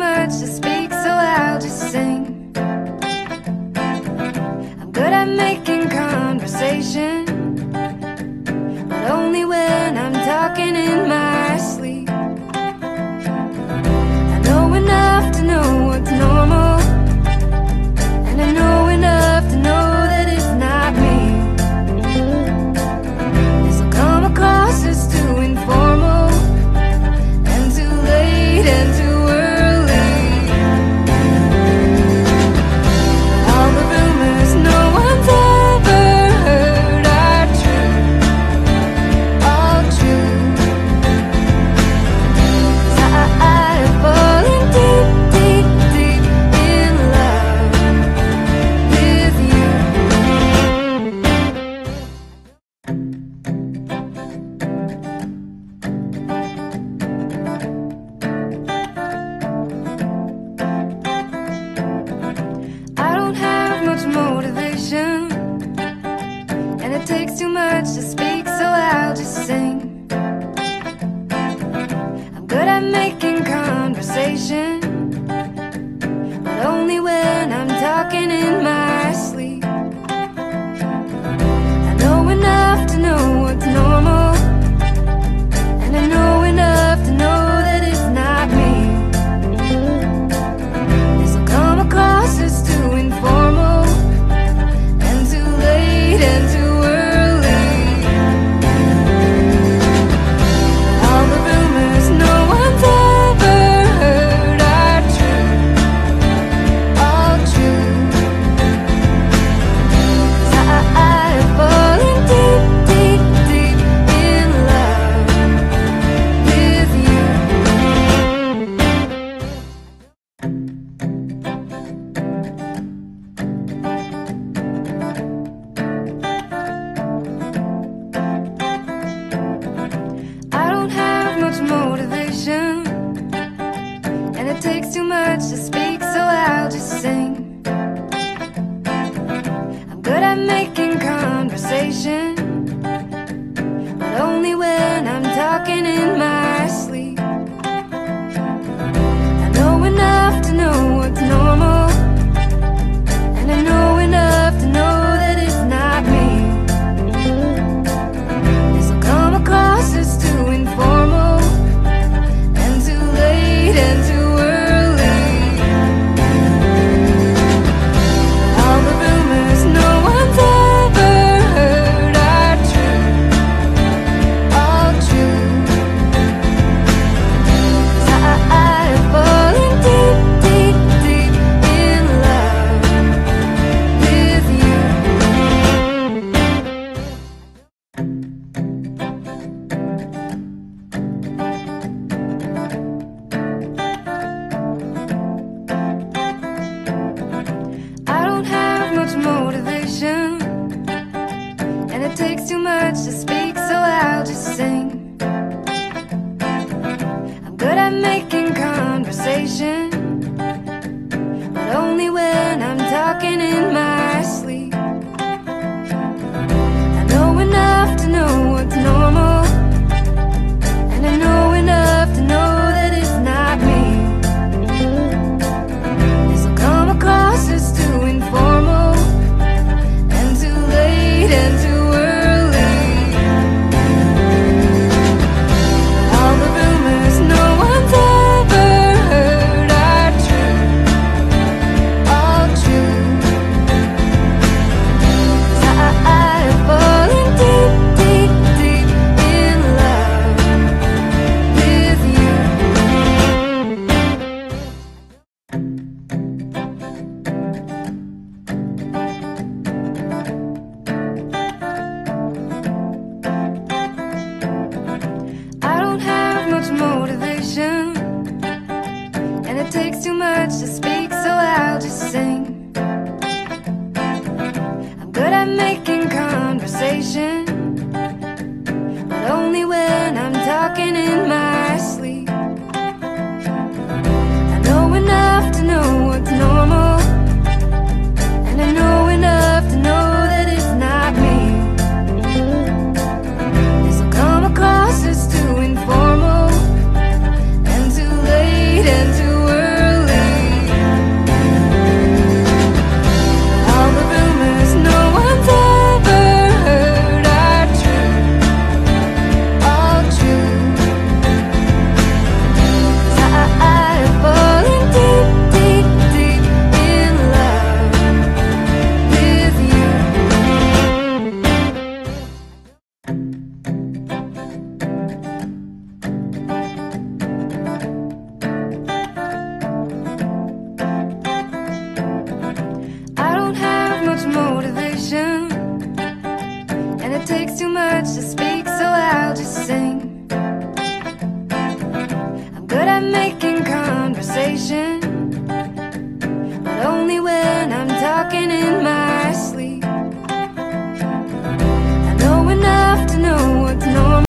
much to speak, so I'll just sing. I'm good at making conversation, but only when I'm talking in my sleep. I know enough to know what's normal, and I know enough to know that it's not me. This'll come across as too informal, and too late, and too early. All the rumors no one's ever heard are true, all true. 'Cause I've fallen deep, deep, deep in love with you. I don't have much motivation, and it takes too much to speak, so I'll just sing. I'm good at making conversation, but only when I'm talking in my sleep. I know enough to know what's normal, and I know enough to know that it's not me. This'll come across as too informal, and too late, and too early. All the rumors no one's ever heard are true, all true. 'Cause I've fallen deep, deep, deep in love with you. I don't have much motivation, and it takes too much to speak, so I'll just sing. I'm good at making conversation, but only when I'm talking in my sleep. I know enough to know what's normal, and I know enough to know that it's not me. This'll come across as too informal, and too late, and too early. All the rumors no one's ever heard are true, all true. 'Cause I've fallen deep, deep, deep in love with you. I don't have much motivation, and it takes too much to speak, so I'll just sing. I'm good at making conversation, but only when I'm talking in my sleep. I know enough to know what's normal, and I know enough to know that it's not me. This'll come across as too informal, and too late, and too early. All the rumors no one's ever heard are true, all true. 'Cause I've fallen deep, deep, deep in love with you. I don't have much motivation, and it takes too much to speak, so I'll just sing. I'm good at making conversation, but only when I'm talking in my sleep. I know enough to know what's normal, and I know enough to know that it's not me. This'll come across as too informal, and too late, and too early. talking in my